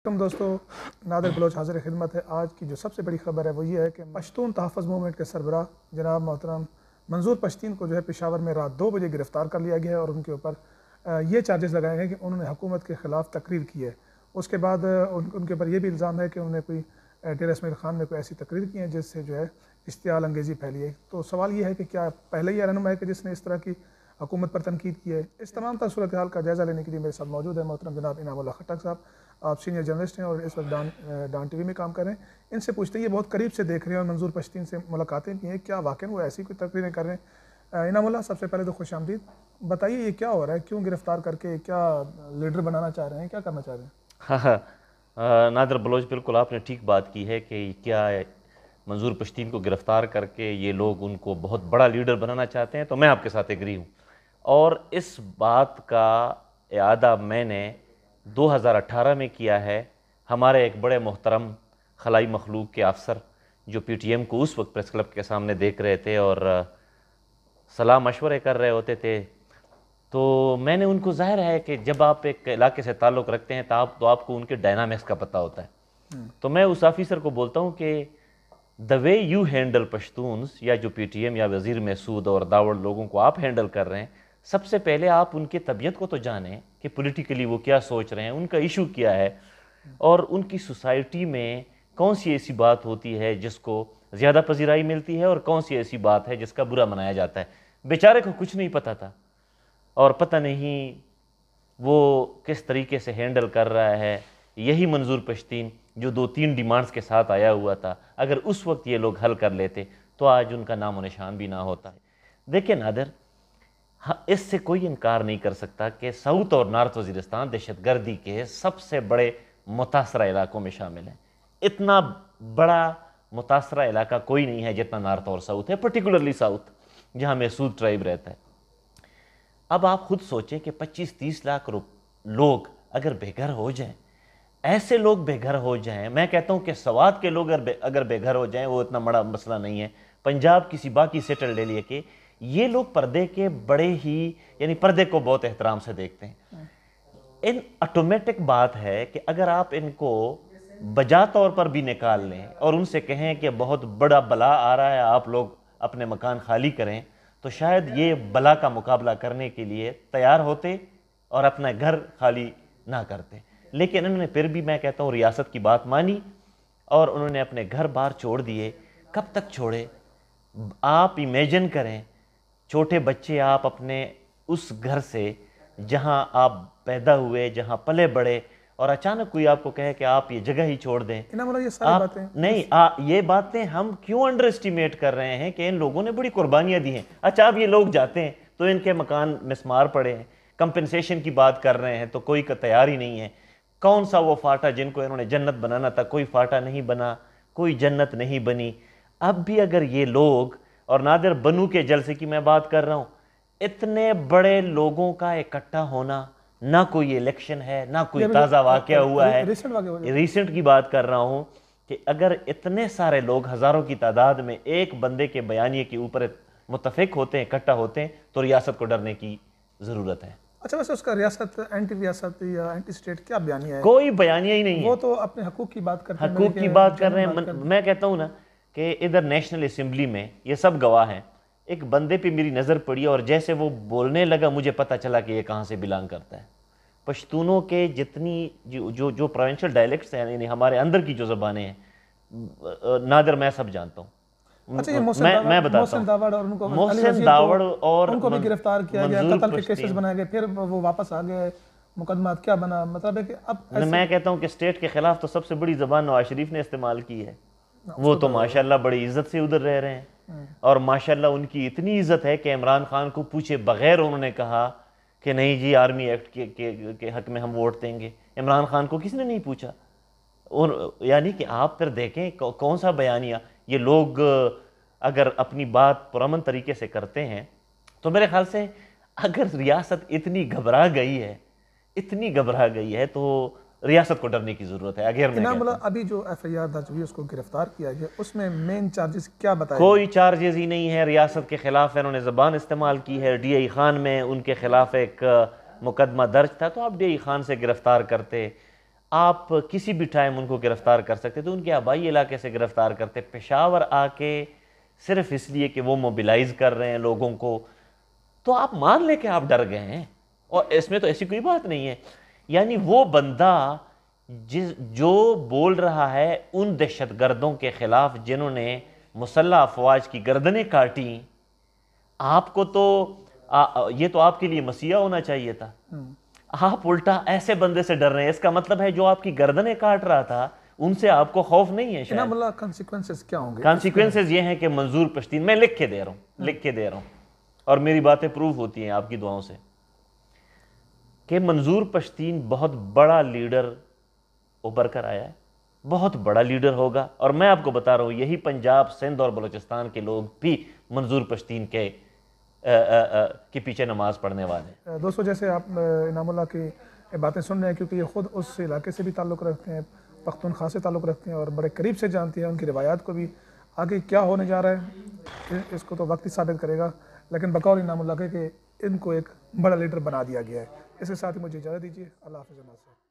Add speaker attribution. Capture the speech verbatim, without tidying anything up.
Speaker 1: دوستو نادر بلوچ حاضر خدمت ہے۔ آج کی جو سب سے بڑی خبر ہے وہ یہ ہے کہ پشتون تحفظ موومنٹ کے سربراہ جناب محترم منظور پشتین کو جو ہے پشاور میں رات دو بجے گرفتار کر لیا گیا ہے اور ان کے اوپر یہ چارجز لگائے ہیں کہ انہوں نے حکومت کے خلاف تقریر کی ہے۔ اس کے بعد ان کے اوپر یہ بھی الزام ہے کہ انہوں نے کوئی ڈیرہ اسماعیل خان میں کوئی ایسی تقریر کی ہے جس سے جو ہے اشتعال انگیزی پھیلی ہے۔ تو سوال یہ ہے کہ کیا پہلے یہ رہنما ہے کہ جس نے اس طرح کی حکومت پر تنقید کی ہے؟ اس تمام تر صورتحال کا جائزہ لینے کے لیے میرے ساتھ موجود ہے محترم جناب انعاماللہ خٹک صاحب۔ آپ سینئر جرنلسٹ ہیں اور اس وقت ڈان ڈان ٹی وی میں کام کر رہے ہیں۔ ان سے پوچھتے ہیں، یہ بہت قریب سے دیکھ رہے ہیں اور منظور پشتین سے ملاقاتیں بھی ہیں، کیا واقعی وہ ایسی کوئی تقریریں کر رہے ہیں؟ انعاماللہ سب سے پہلے تو خوش آمدید، بتائیے یہ کیا ہو رہا ہے، کیوں گرفتار کر کے کیا لیڈر بنانا چاہ رہے ہیں، کیا کرنا چاہ رہے ہیں؟
Speaker 2: ہاں ہاں نادر بلوچ، بالکل آپ نے ٹھیک بات کی ہے کہ کیا منظور پشتین کو گرفتار کر کے یہ لوگ ان کو بہت بڑا لیڈر بنانا چاہتے ہیں؟ تو میں آپ کے ساتھ ایگری ہوں، اور اس بات کا اعادہ میں نے دو ہزار اٹھارہ میں کیا ہے۔ ہمارے ایک بڑے محترم خلائی مخلوق کے افسر جو پی ٹی ایم کو اس وقت پریس کلب کے سامنے دیکھ رہے تھے اور صلاح مشورے کر رہے ہوتے تھے، تو میں نے ان کو، ظاہر ہے کہ جب آپ ایک علاقے سے تعلق رکھتے ہیں تو آپ تو آپ کو ان کے ڈائنامکس کا پتہ ہوتا ہے، تو میں اس آفیسر کو بولتا ہوں کہ دا وے یو ہینڈل پشتونز، یا جو پی ٹی ایم یا وزیر محسود اور داوڑ لوگوں کو آپ ہینڈل کر رہے ہیں، سب سے پہلے آپ ان کی طبیعت کو تو جانیں کہ پولیٹیکلی وہ کیا سوچ رہے ہیں، ان کا ایشو کیا ہے، اور ان کی سوسائٹی میں کون سی ایسی بات ہوتی ہے جس کو زیادہ پذیرائی ملتی ہے اور کون سی ایسی بات ہے جس کا برا منایا جاتا ہے۔ بیچارے کو کچھ نہیں پتہ تھا، اور پتہ نہیں وہ کس طریقے سے ہینڈل کر رہا ہے۔ یہی منظور پشتین جو دو تین ڈیمانڈز کے ساتھ آیا ہوا تھا، اگر اس وقت یہ لوگ حل کر لیتے تو آج ان کا نام و نشان بھی نہ ہوتا ہے۔ دیکھیں نادر، اس سے کوئی انکار نہیں کر سکتا کہ ساؤتھ اور نارتھ وزیرستان دہشت گردی کے سب سے بڑے متاثرہ علاقوں میں شامل ہیں۔ اتنا بڑا متاثرہ علاقہ کوئی نہیں ہے جتنا نارتھ اور ساؤتھ ہے، پرٹیکولرلی ساؤتھ جہاں محسود ٹرائب رہتا ہے۔ اب آپ خود سوچیں کہ پچیس تیس لاکھ لوگ اگر بے گھر ہو جائیں، ایسے لوگ بے گھر ہو جائیں، میں کہتا ہوں کہ سوات کے لوگ اگر بے گھر ہو جائیں وہ اتنا بڑا مسئلہ نہیں ہے، پنجاب کسی باقی سیٹل لے لیے کہ یہ لوگ پردے کے بڑے ہی، یعنی پردے کو بہت احترام سے دیکھتے ہیں۔ ان آٹومیٹک بات ہے کہ اگر آپ ان کو بجا طور پر بھی نکال لیں اور ان سے کہیں کہ بہت بڑا بلا آ رہا ہے، آپ لوگ اپنے مکان خالی کریں، تو شاید یہ بلا کا مقابلہ کرنے کے لیے تیار ہوتے اور اپنا گھر خالی نہ کرتے۔ لیکن انہوں نے پھر بھی، میں کہتا ہوں، ریاست کی بات مانی اور انہوں نے اپنے گھر بار چھوڑ دیے۔ کب تک چھوڑے؟ آپ امیجن کریں، چھوٹے بچے آپ اپنے اس گھر سے جہاں آپ پیدا ہوئے، جہاں پلے بڑے، اور اچانک کوئی آپ کو کہے کہ آپ یہ جگہ ہی چھوڑ دیں۔
Speaker 1: یہ ساری باتیں
Speaker 2: نہیں، یہ باتیں ہم کیوں انڈر اسٹیمیٹ کر رہے ہیں کہ ان لوگوں نے بڑی قربانیاں دی ہیں۔ اچھا، اب یہ لوگ جاتے ہیں تو ان کے مکان مسمار پڑے ہیں، کمپنسیشن کی بات کر رہے ہیں تو کوئی کا تیار ہی نہیں ہے۔ کون سا وہ فاٹا جن کو انہوں نے جنت بنانا تھا، کوئی فاٹا نہیں بنا، کوئی جنت نہیں بنی۔ اب بھی اگر یہ لوگ، اور نادر بنو کے جلسے کی میں بات کر رہا ہوں، اتنے بڑے لوگوں کا اکٹھا ہونا، نہ کوئی الیکشن ہے، نہ کوئی تازہ واقعہ ہوا ہے، ریسنٹ کی بات کر رہا ہوں، کہ اگر اتنے سارے لوگ ہزاروں کی تعداد میں ایک بندے کے بیانیے کے اوپر متفق ہوتے ہیں، اکٹھا ہوتے ہیں، تو ریاست کو ڈرنے کی ضرورت ہے۔
Speaker 1: اچھا، ویسے اس کا ریاست، اینٹی ریاست یا اینٹی اسٹیٹ کیا بیانیہ ہے؟
Speaker 2: کوئی بیانیہ ہی نہیں ہے،
Speaker 1: وہ تو اپنے حقوق کی بات کرتے ہیں،
Speaker 2: حقوق کی بات کر رہے ہیں۔ میں کہتا ہوں نا کہ ادھر نیشنل اسمبلی میں یہ سب گواہ ہیں، ایک بندے پہ میری نظر پڑی اور جیسے وہ بولنے لگا مجھے پتہ چلا کہ یہ کہاں سے بلانگ کرتا ہے۔ پشتونوں کے جتنی جو جو جو پروونشل ڈائلیکٹس ہیں، یعنی ہمارے اندر کی جو زبانیں ہیں، نادر میں سب جانتا ہوں۔ میں بتاتا ہوں، محسن داوڑ اور
Speaker 1: ان کو بھی گرفتار کیا گیا، قتل کے کیسز بنائے گئے، پھر وہ واپس آ گئے، مقدمات کیا بنا؟ مطلب ہے کہ اب
Speaker 2: میں کہتا ہوں کہ اسٹیٹ کے خلاف تو سب سے بڑی زبان نواز شریف نے استعمال کی ہے۔ وہ تو ماشاءاللہ بڑی عزت سے ادھر رہ رہے ہیں، اور ماشاءاللہ ان کی اتنی عزت ہے کہ عمران خان کو پوچھے بغیر انہوں نے کہا کہ نہیں جی آرمی ایکٹ کے حق میں ہم ووٹ دیں گے۔ عمران خان کو کسی نے نہیں پوچھا۔ اور یعنی کہ آپ پھر دیکھیں کون سا بیانیہ یہ لوگ اگر اپنی بات پرامن طریقے سے کرتے ہیں، تو میرے خیال سے اگر ریاست اتنی گھبرا گئی ہے، اتنی گھبرا گئی ہے تو ریاست کو ڈرنے کی ضرورت ہے۔ اگر
Speaker 1: انعاماللہ ابھی جو ایف آئی آر درج ہوئی اس کو گرفتار کیا گیا، اس میں مین چارجز کیا بتائے؟
Speaker 2: کوئی چارجز ہی نہیں ہے، ریاست کے خلاف انہوں نے زبان استعمال کی ہے۔ ڈی آئی خان میں ان کے خلاف ایک مقدمہ درج تھا، تو آپ ڈی آئی خان سے گرفتار کرتے۔ آپ کسی بھی ٹائم ان کو گرفتار کر سکتے تو ان کے آبائی علاقے سے گرفتار کرتے. پشاور آ کے صرف اس لیے کہ وہ موبیلائز کر رہے ہیں لوگوں کو, تو آپ مان لیں کہ آپ ڈر گئے ہیں, اور اس میں تو ایسی کوئی بات نہیں ہے. یعنی وہ بندہ جس جو بول رہا ہے ان دہشت گردوں کے خلاف جنہوں نے مسلح افواج کی گردنیں کاٹیں, آپ کو تو یہ تو آپ کے لیے مسیح ہونا چاہیے تھا. آپ الٹا ایسے بندے سے ڈر رہے ہیں, اس کا مطلب ہے جو آپ کی گردنیں کاٹ رہا تھا ان سے آپ کو خوف نہیں ہے. شاید
Speaker 1: انعاماللہ کانسیکوینسز کیا ہوں گے؟
Speaker 2: کانسیکوینسز یہ ہیں کہ منظور پشتین, میں لکھ کے دے رہا ہوں لکھ کے دے رہا ہوں اور میری باتیں پروف ہوتی ہیں آپ کی دعاؤں سے, کہ منظور پشتین بہت بڑا لیڈر ابھر کر آیا ہے, بہت بڑا لیڈر ہوگا. اور میں آپ کو بتا رہا ہوں یہی پنجاب, سندھ اور بلوچستان کے لوگ بھی منظور پشتین کے کے پیچھے نماز پڑھنے والے ہیں.
Speaker 1: دوستو, جیسے آپ انعاماللہ کی باتیں سن رہے ہیں, کیونکہ یہ خود اس علاقے سے بھی تعلق رکھتے ہیں, پختونخوا سے تعلق رکھتے ہیں اور بڑے قریب سے جانتے ہیں ان کی روایات کو بھی. آگے کیا ہونے جا رہا ہے اس کو تو وقت ہی ثابت کرے گا, لیکن بقول انعاماللہ کے کہ ان کو ایک بڑا لیڈر بنا دیا گیا ہے. اس کے ساتھ ہی مجھے اجازت دیجیے. اللہ حافظ.